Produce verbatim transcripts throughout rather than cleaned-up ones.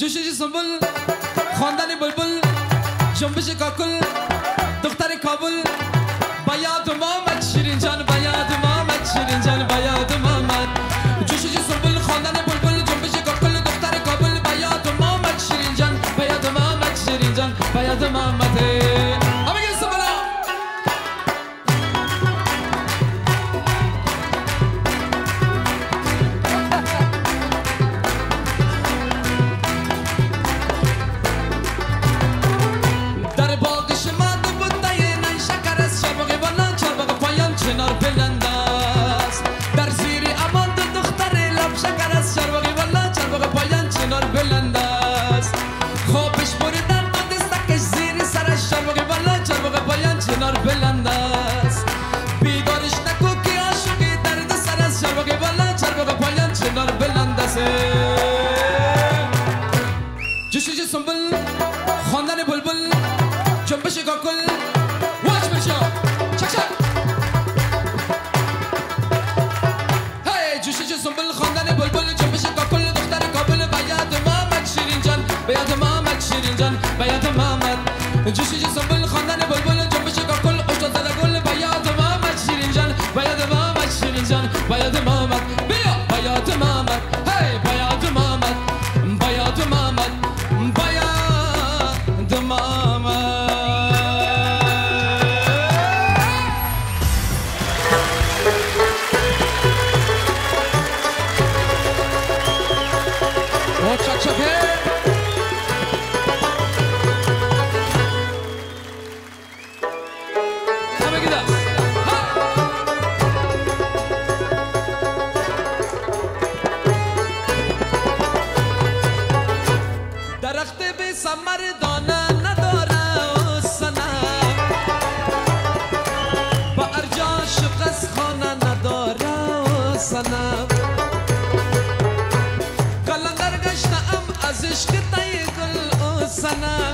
جوشش سنبل خواندن بلبل جنبش کاکل دختر کابل بیاد محمد شیرین جان بیاد محمد شیرین جان بیاد محمد جوشش سنبل خواندن بلبل جنبش کاکل دختر کابل بیاد محمد شیرین جان بیاد محمد شیرین جان بیاد محمد جوشش سنبل خواندن بلبل جنبش کاکل واج بشا چک چک هی جوشش سنبل خواندن بلبل جنبش کاکل دختر کابل بیاد محمد شیرین جان بیاد محمد شیرین جان بیاد محمد جوشش سنبل خواندن بلبل جنبش کاکل استاد گل بیاد محمد شیرین جان بیاد محمد شیرین جان بیاد محمد بیا بیاد محمد هی بیاد محمد بیاد محمد بیاد محمد او چک چکه همه گی دست درخت به ثمر دانه نداره و صنم با ارجاش قص خانه نداره و صنم قلندر گشتم از عشق تای گل و صنم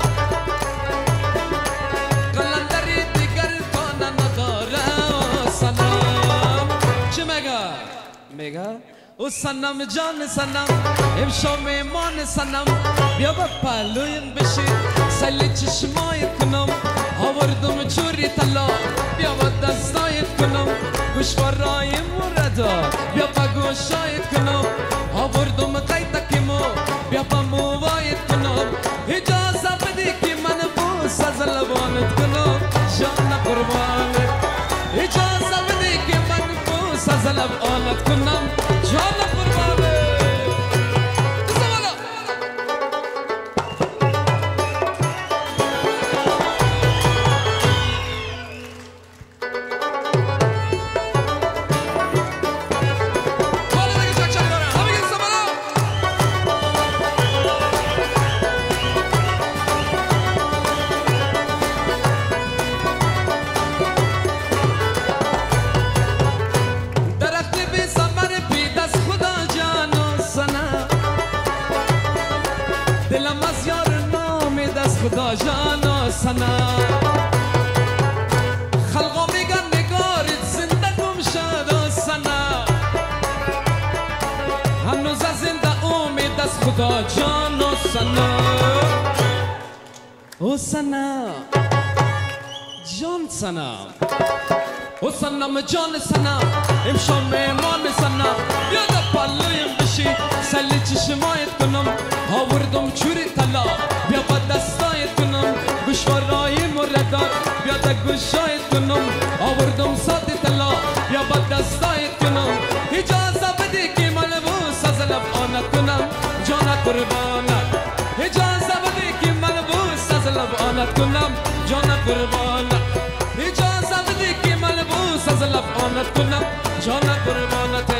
قلندری دیگر خانه نداره و صنم چه میگه؟ میگه او صنم جان صنم امشا میمان صنم بیا با پلویم بشی سلی چشمایت کنم آوردم چوری طلا بیا با دستایت کنم گوشوارای موردار بیا با گوشایت کنم آوردم قیتکیمو بیا با موایت کنم اجازه بدی که من بوس از لبانت کنم جان قربانت اجازه بدی که من بوس از لبانت کنم جان قربانت دلم از یار نام دست خدا جانا سنا خلقا میگن نگارت زنده گم شد و سنا هنوز از زنده امید دست خدا جانا سنا او سنا جان سنا او سنم جان سنا امشا میمان سنا یاد پلویم بشی سلی چشمایت کنم آوردم چوری طلا بیا با دستایت کنم گوشوارای موردار بیا دا گوشایت کنم آوردم سات طلا بیا با دستایت کنم اجازه بدی که من بوس از لبانت کنم جان قربانت اجازه بدی که من بوس از لبانت کنم جان قربانت اجازه بدی که من بوس از لبانت کنم جان قربانت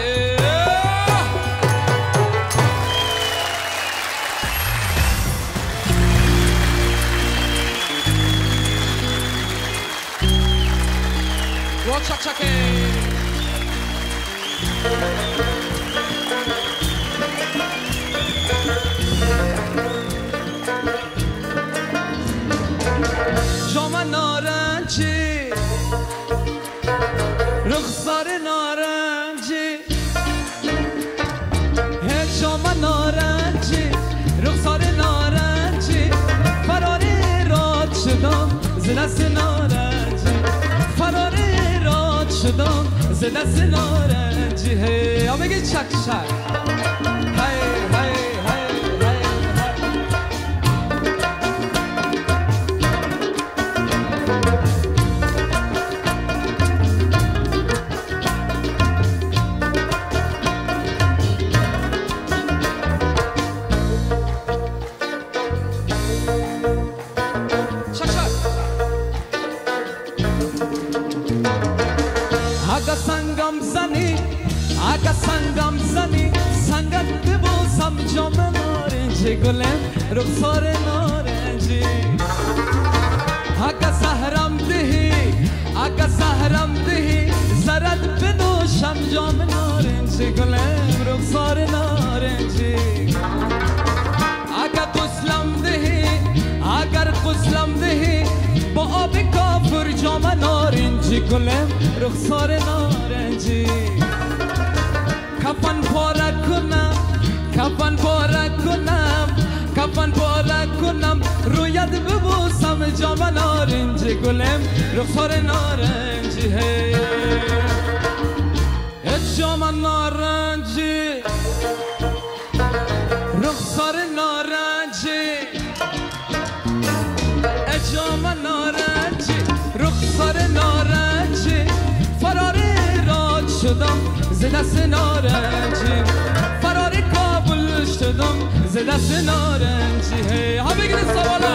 چک چکه جام نارنجی رخسار نارنجی جام نارنجی رخسار نارنجی ز دست نارنجی هی یا بگی چک چک هی هی هی هی Aga sangam zani, aga sangam zani, sangat bosam jaman orange gulem, rukhsar orange. Aga sahram dehi, aga sahram dehi, zarad benosham jaman orange gulem, rukhsar orange. Aga kuslam dehi, agar kuslam dehi. با آب کافر جام نارنجی گلم رخسار نارنجی کفن پاره کنم کفن پاره کنم کفن پاره کنم رویت ببوسم جام نارنجی گلم رخسار نارنجی هی جام نارنجی رخسار نارنجی جام نارنجی رخسار نارنجی فرار راد شدم ز دست نارنجی فرار کابل شدم ز دست نارنجی هی ها بگیرید سوالا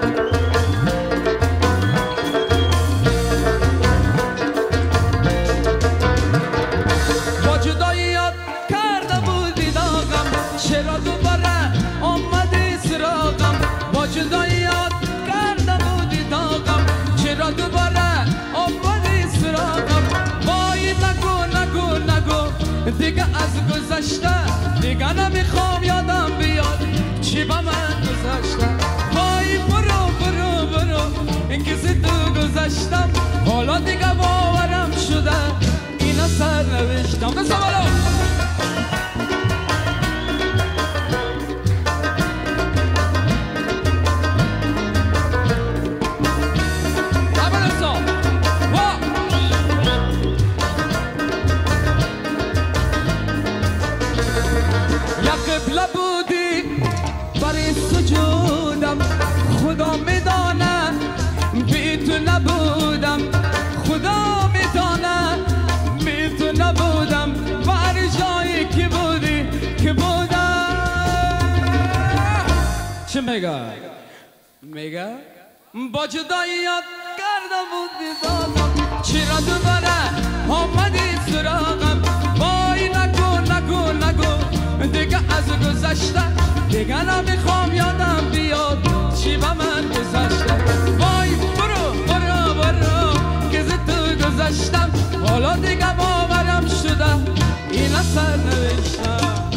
با جداییات کرده بودی داغم چرا دوباره آمدی سراغم با جداییات چرا دوباره آمدی سراغم وای نگو نگو نگو دیگه از گذشته دیگه نمیخوام یادم بیاد چی با من گذشته وای برو برو برو این کسی تو گذشتم حالا دیگه باورم شده اینا سر نوشتم بسا بالا بودی برای سجودم خدا میدانه بی تو نبودم خدا میدانه بی تو نبودم بر جایی که بودی که بودم چه میگه میگه با جداییات کرده بودی دادم چرا دوباره آمدی سراغم وای نگو نگو نگو دیگه از گذشته دیگه نمیخوام یادم بیاد چی با من گذشته وای برو برو برو که ز تو گذشتم حالا دیگه باورم شده این سر نوشتم